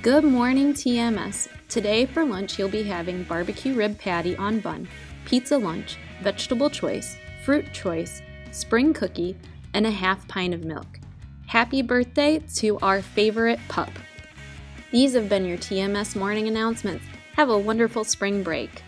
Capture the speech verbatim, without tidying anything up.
Good morning, T M S. Today for lunch you'll be having barbecue rib patty on bun, pizza lunch, vegetable choice, fruit choice, spring cookie, and a half pint of milk. Happy birthday to our favorite pup. These have been your T M S morning announcements. Have a wonderful spring break.